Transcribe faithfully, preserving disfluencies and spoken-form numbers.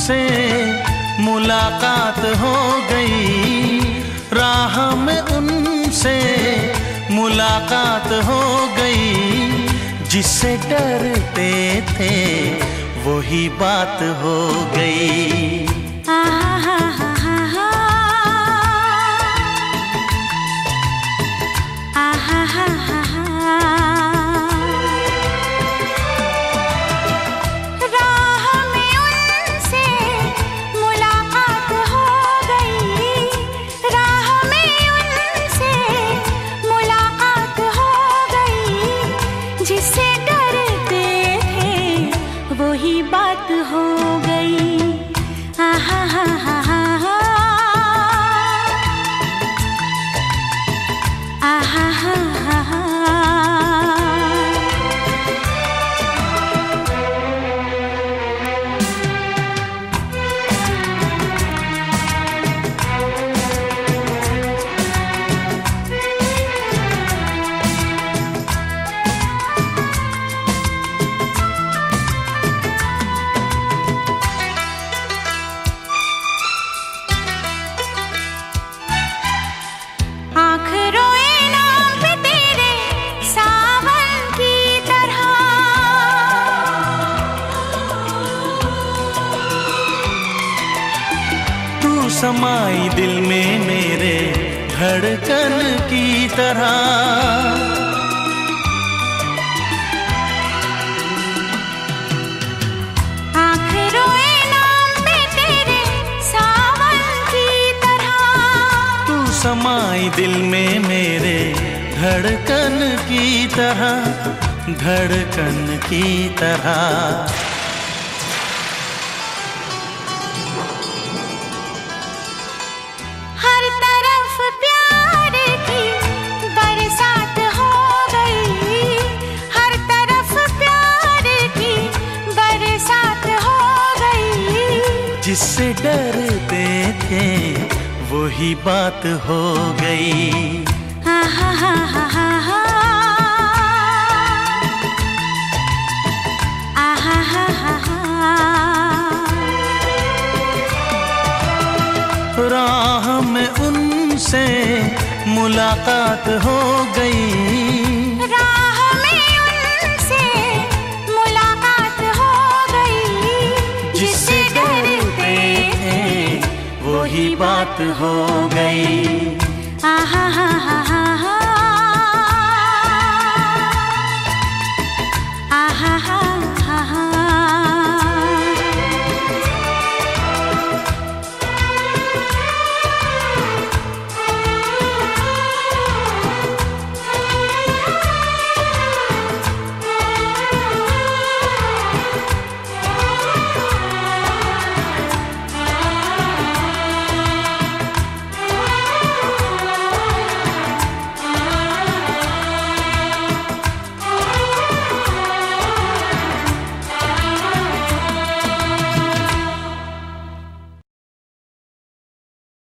उनसे मुलाकात हो गई, राह में उनसे मुलाकात हो गई। जिससे डरते थे वही बात हो गई। वही बात हो गई। आहा हा हा हा हा, आहा हा हा हा। समाई दिल में मेरे धड़कन की तरह, आँख रोए नाम पे तेरे सावन की तरह। तू समाई दिल में मेरे धड़कन की तरह, धड़कन की तरह। जिससे डरते थे वही बात हो गई। आहा हा हा हा हा, आहा हा हा हा। राह में उनसे मुलाकात हो गई, वही बात हो गई। आहा हा हा हा।